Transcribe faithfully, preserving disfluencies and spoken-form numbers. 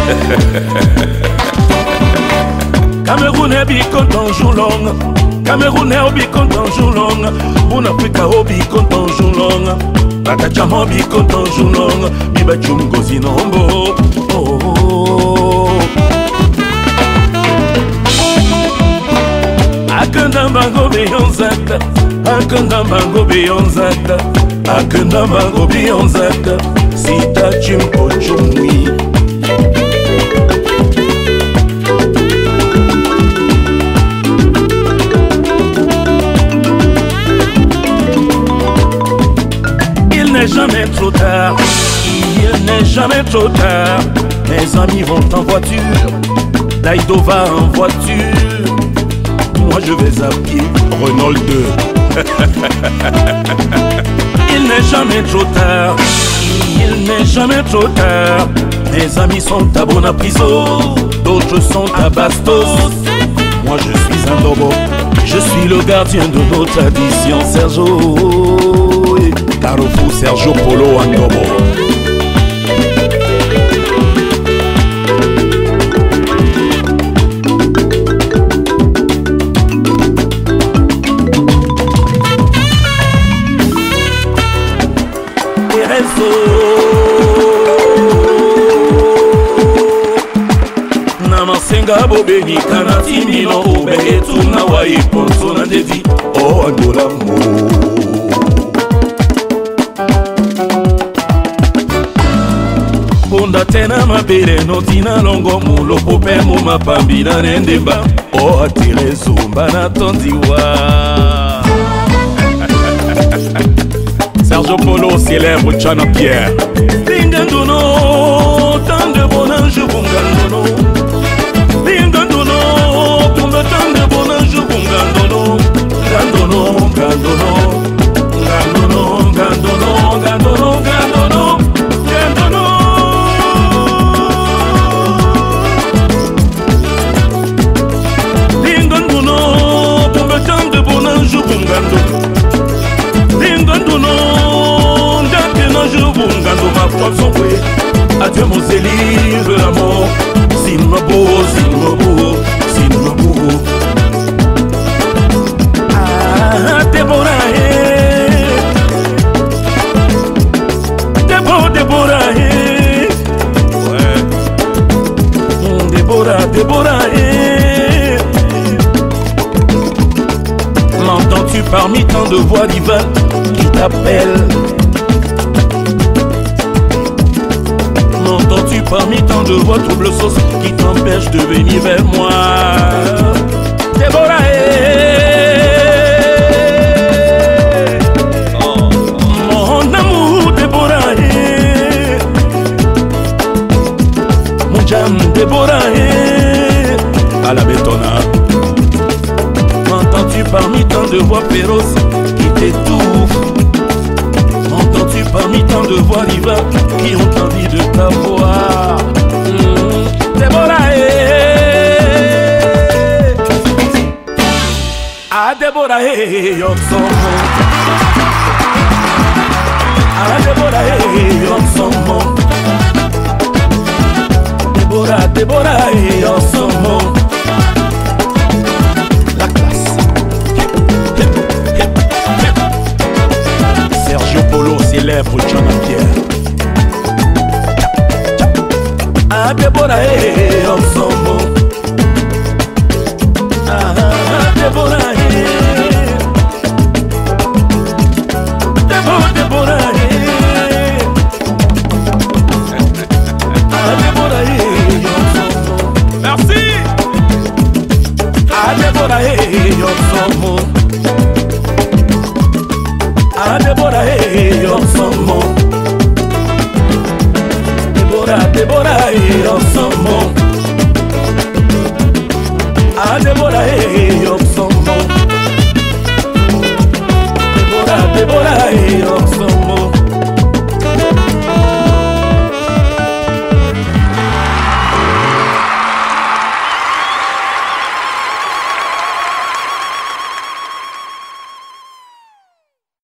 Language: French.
Camerounais bi content joulong, Camerounais bi content joulong, Bon Africa bi content joulong, Bakachamo bi content joulong, Biba chungo zinombo. Oh, Akenda bango beyonzata, Akenda bango beyonzata, Akenda bango beyonzata, Sita chimpo chumwi. Il n'est jamais trop tard, il n'est jamais trop tard. Mes amis vont en voiture, Daïdo va en voiture, moi je vais à pied, Renault deux. Il n'est jamais trop tard, il n'est jamais trop tard. Mes amis sont à Bonapriso, d'autres sont à Bastos. Moi je suis un lobo, je suis le gardien de nos traditions. Sergio, Carrefour, Sergio Polo Andobo. Namasenga bobeni kanati mino ube etu na wai ponso na dedi o andola mo. Ponda tena mabere no tina longo mulo pope mu mapambi na nendemba o atire zumba na tondiwa. Sergio Polo célèbre Chana Pierre. Lingandono, tant de bon ange bungandono. Lingandono, pour le temps de bon ange bungandono. Gandono, gandono, gandono, gandono, gandono, gandono, gandono. Lingandono, pour le temps de bon ange bungandono. Lingandono. Adieu mon zéli, je l'amour. Sinmabo, Sinmabo, Sinmabo. Ah, Déborah, Déborah, Déborah, ouais. Déborah, Déborah, m'entends-tu parmi tant de voix divines qui t'appellent? M'entends-tu parmi tant de voix trouble sauce qui t'empêchent de venir vers moi? Déborah, oh, mon amour, Déborah, mon jam, Déborah, à la bétonnade. M'entends-tu parmi tant de voix féroces qui t'étouffent? M'entends-tu parmi tant de voix divines qui ont envie de t'avoir? Mmh. Déborah, ah Déborah, Yokson. Ah Déborah, Yokson. Déborah, Déborah, Yokson. La classe. Sergio Polo célèbre Chana Pierre. Ah Déborah, Yokson.